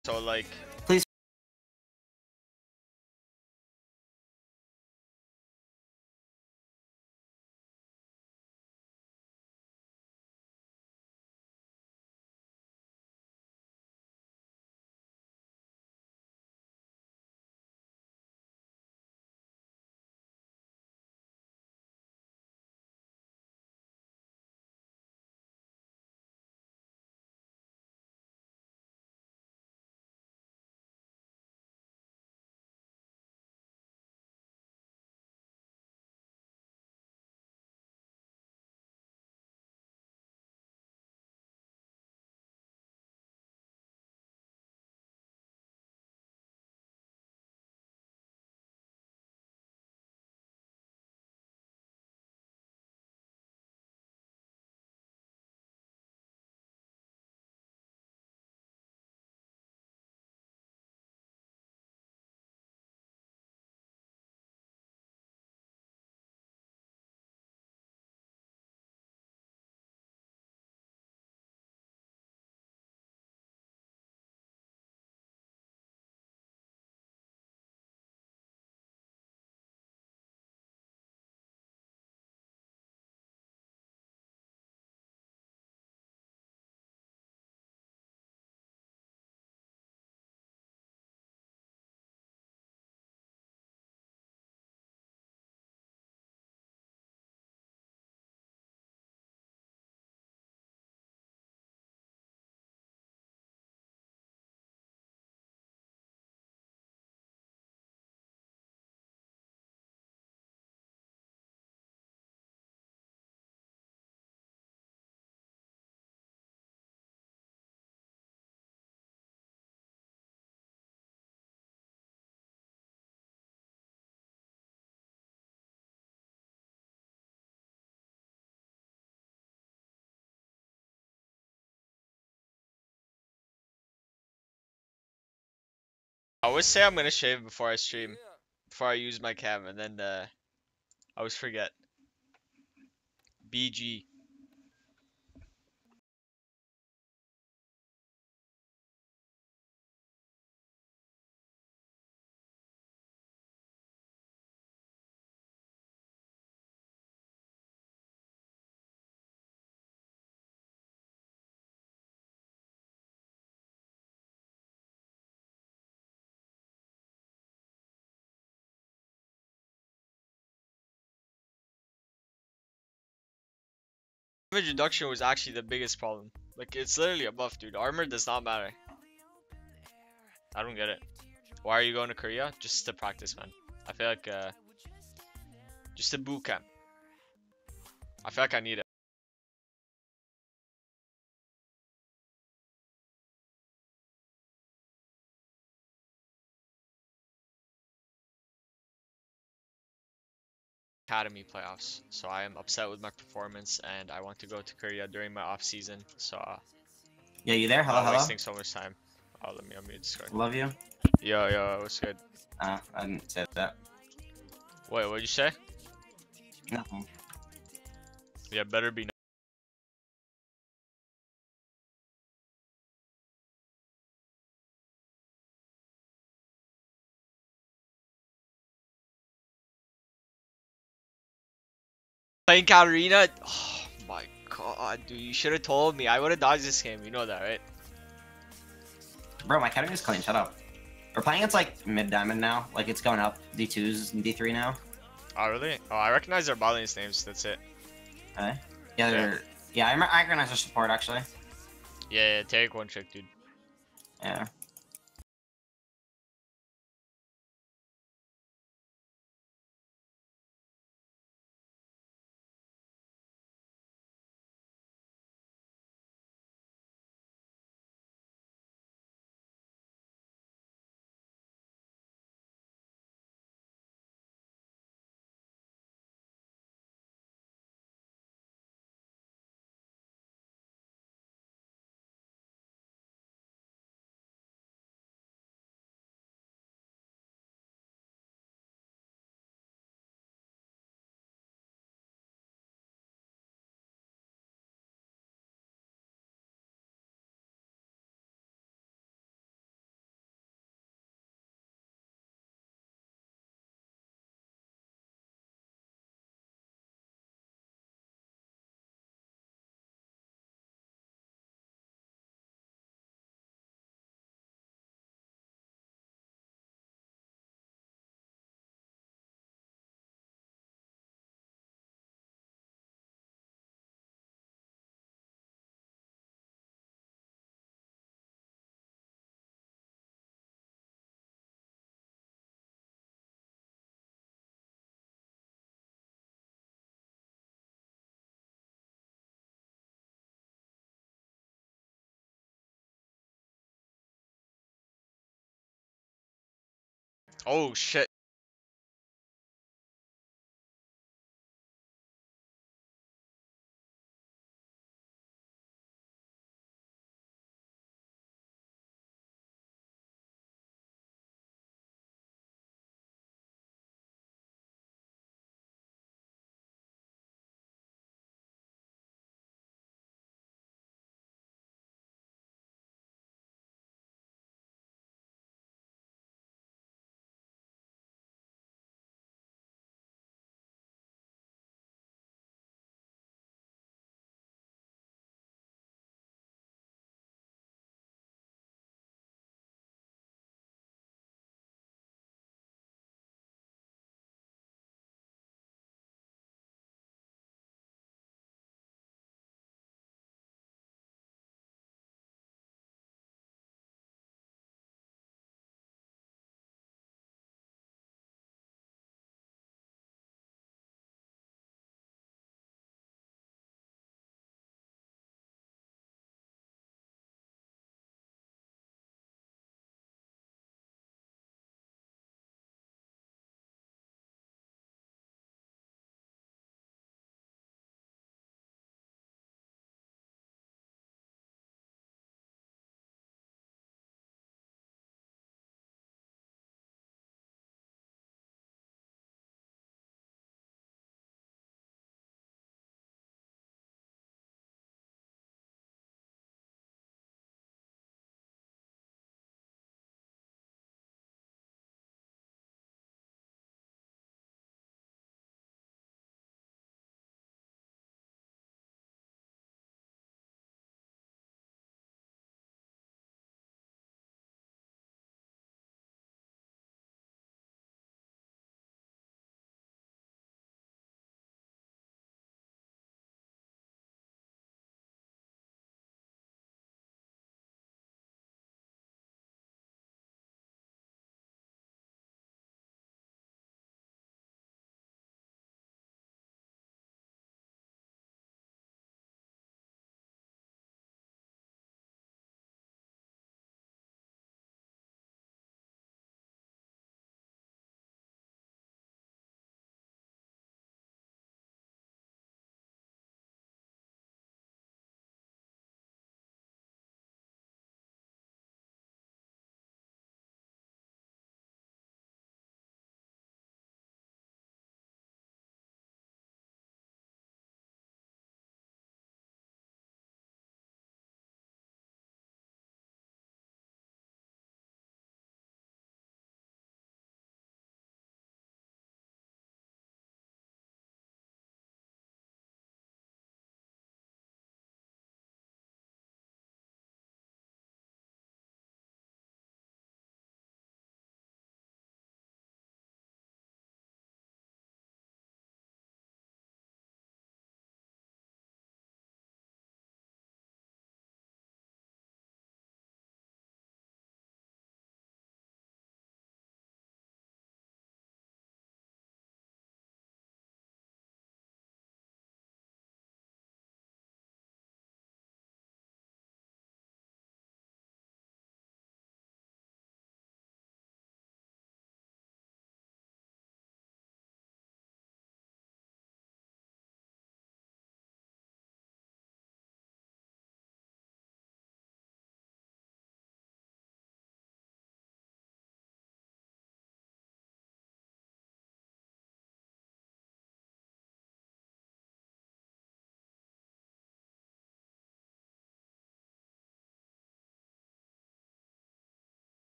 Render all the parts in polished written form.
So like, Please. I always say I'm gonna shave before I stream, before I use my cam, and then I always forget. BG. Introduction was actually the biggest problem. Like, it's literally a buff, dude. Armor does not matter. I don't get it. Why are you going to Korea? Just to practice, man. I feel like, just a boot camp. I feel like I need it. Academy playoffs. So I am upset with my performance, and I want to go to Korea during my off season. So Yeah, you there? Hello, not hello. wasting so much time. Oh, let me unmute Discord. Love you. Yo, what's good? I didn't say that. Wait, what'd you say? Nothing. Yeah, better be. Playing Katarina? Oh my god, dude, you should have told me. I would have dodged this game. You know that, right? Bro, my academy's clean. Shut up. We're playing it's like mid-diamond now. Like it's going up. D2s and D3 now. Oh, really? Oh, I recognize their bot names. That's it. Okay. Yeah, they're... Yeah, I recognize their support actually. Yeah, take one trick, dude. Yeah. Oh shit.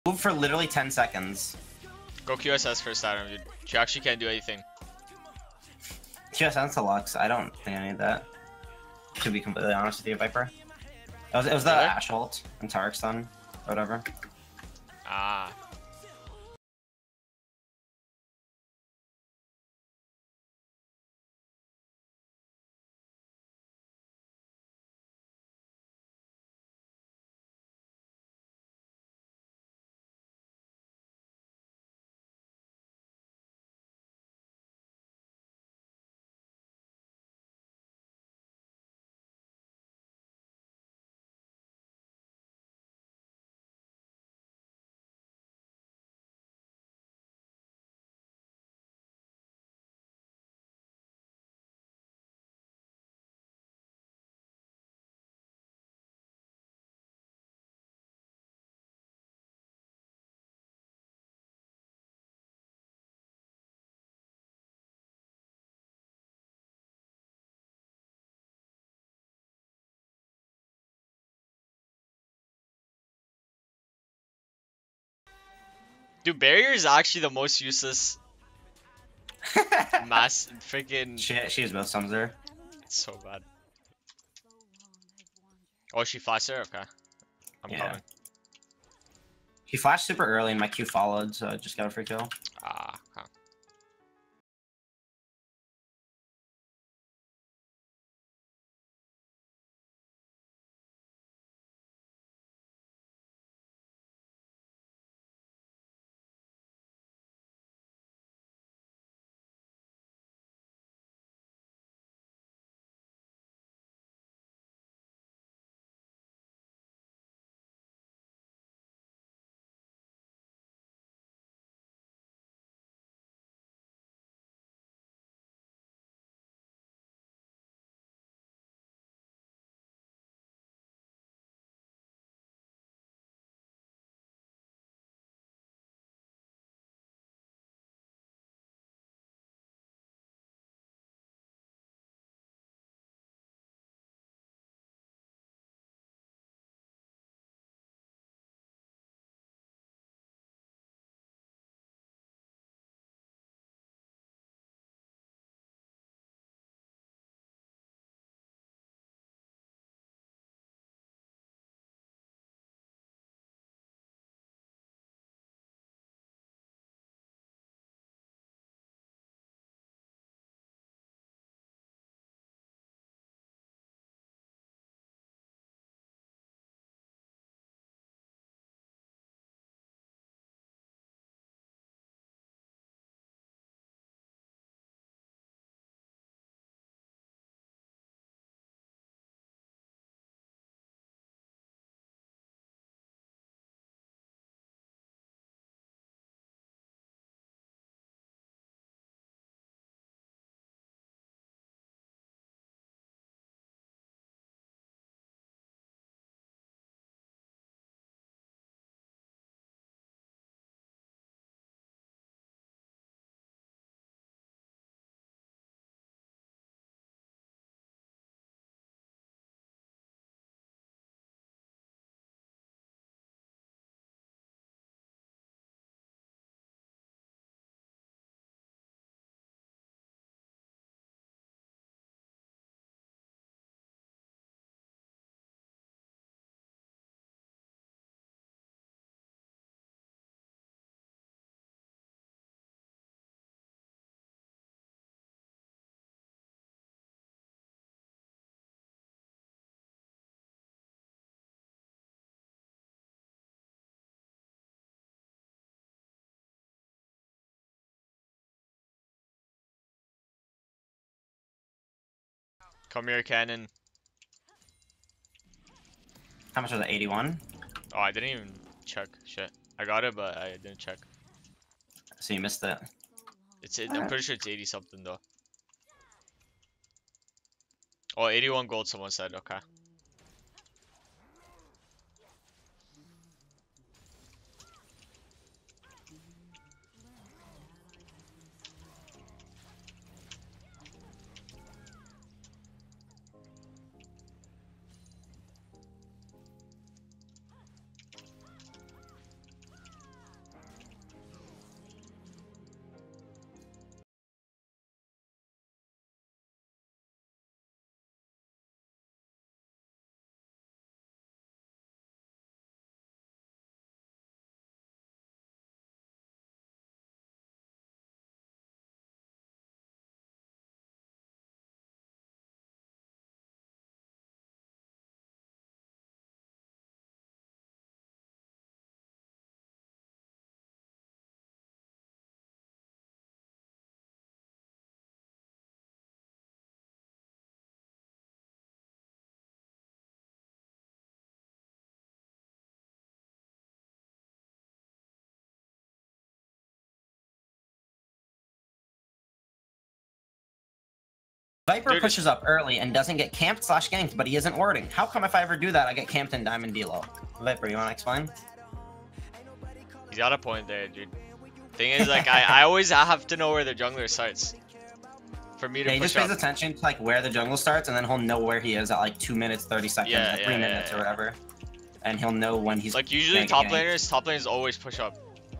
Move for literally 10 seconds. Go QSS first item, dude. She actually can't do anything. QSS to Lux. I don't think I need that. To be completely honest with you, Viper. It was the Really? Ashe ult and Tarek stun, whatever. Ah. Dude, barrier is actually the most useless mass freaking. She has both stuns there. It's so bad. Oh, she flashed there? Okay. I'm Yeah. coming. He flashed super early and my Q followed, so I just got a free kill. Ah, okay. Come here, cannon. How much was it? 81? Oh, I didn't even check. Shit. I got it, but I didn't check. So you missed it. I'm pretty sure it's 80 something though. Oh, 81 gold, someone said. Okay. Viper Dude. pushes up early and doesn't get camped / ganked, but he isn't warding. How come if I ever do that, I get camped in Diamond D-Low? Viper, you want to explain? He's got a point there, dude. Thing is, like, I always have to know where the jungler starts. For me to Yeah, he push just pays up. attention to like where the jungle starts, and then he'll know where he is at like 2 minutes, 30 seconds, Yeah, or 3 minutes, or whatever. And he'll know when he's Like, usually gonna get top laners always push up.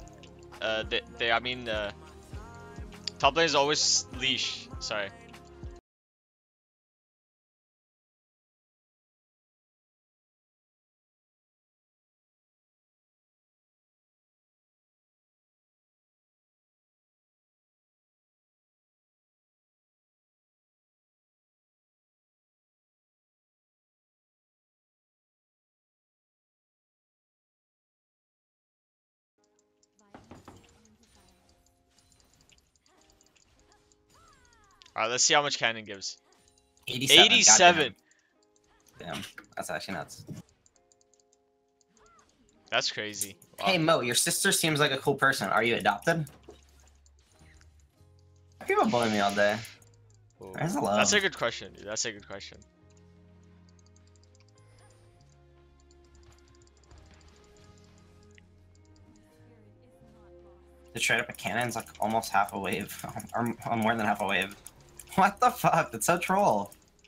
Top laners always leash. Sorry. Alright, let's see how much cannon gives. 87. 87! Damn, that's actually nuts. That's crazy. Wow. Hey Mo, your sister seems like a cool person. Are you adopted? People bully me all day. Ooh. Where's the love? That's a good question, dude. That's a good question. To trade up a cannon's like almost half a wave. or more than half a wave. What the fuck? That's so troll.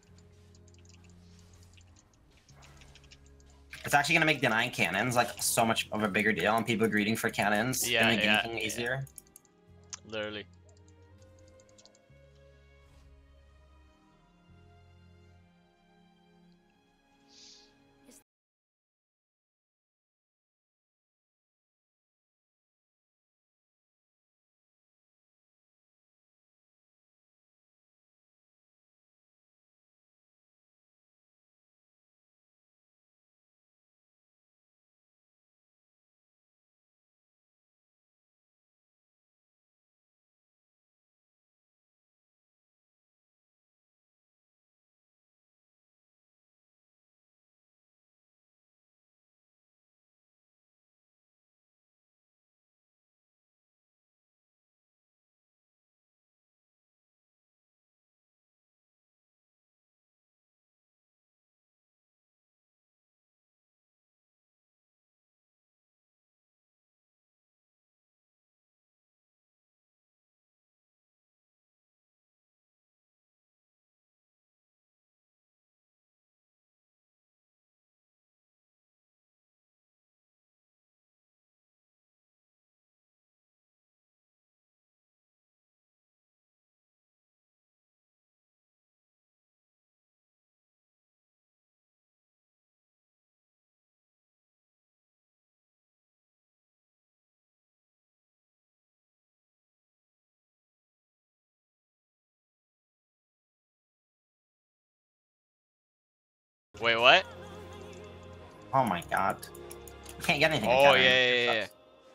It's actually gonna make denying cannons like so much of a bigger deal, and people greeting for cannons. Yeah, and yeah, ganking easier. Literally. Wait, what? Oh my god. You can't get anything. in Oh, cannon. yeah.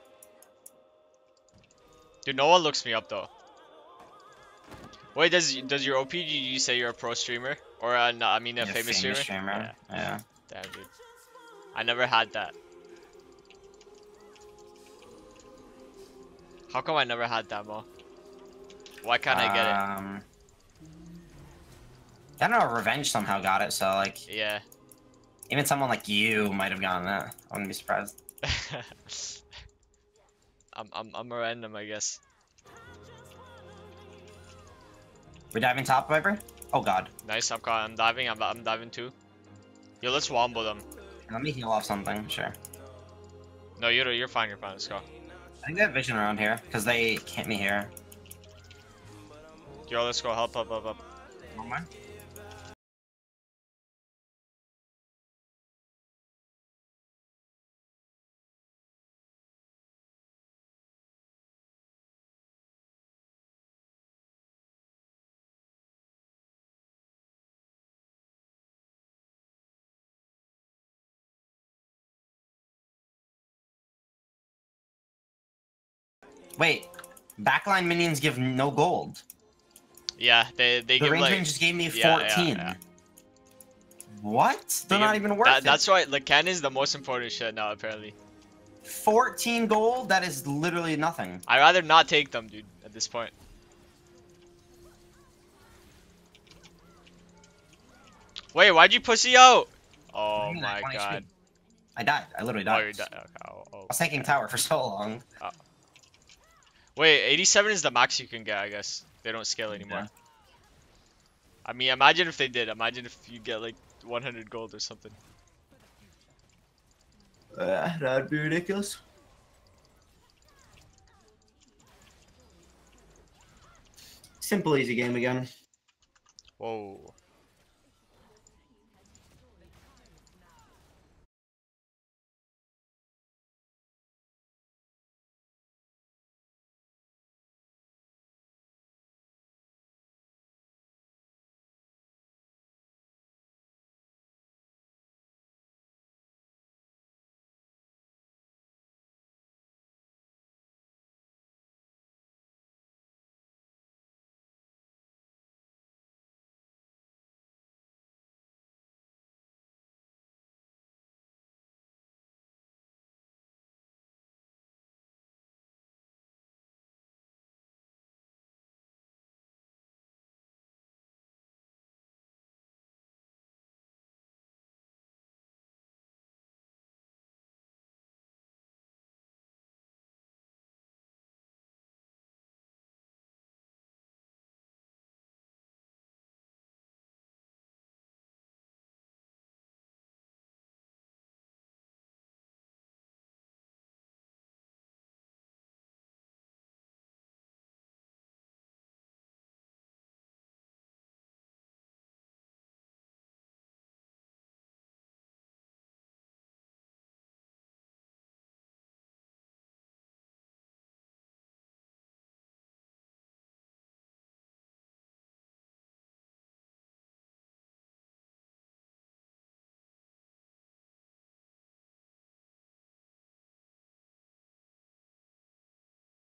Dude, no one looks me up, though. Wait, does your OPGG say you're a pro streamer? Or, no, I mean a Yeah, famous streamer? Yeah. Damn, dude. I never had that. How come I never had that, Mo? Why can't I get it? I don't know, Revenge somehow got it, so like, Yeah. even someone like you might have gotten it. I wouldn't be surprised. I'm a random, I guess. We're diving top, Viper? Oh god. Nice, I'm diving, I'm diving too. Yo, let's wombo them. Let me heal off something, sure. No, you're fine, let's go. I think they have vision around here, because they hit me here. Yo, let's go, help. One more. Wait, backline minions give no gold. Yeah, they The give range like... range just gave me 14. Yeah. What? They're not even worth it. That's why, like, cannon is the most important shit now, apparently. 14 gold? That is literally nothing. I'd rather not take them, dude, at this point. Wait, why'd you pussy out? What do Oh you mean, I my have 1 god. HP? I died. I literally Oh, died. you're okay. I was taking tower for so long. Wait, 87 is the max you can get, I guess. They don't scale anymore. Yeah. I mean, imagine if they did. Imagine if you get like 100 gold or something. That'd be ridiculous. Simple, easy game again. Whoa.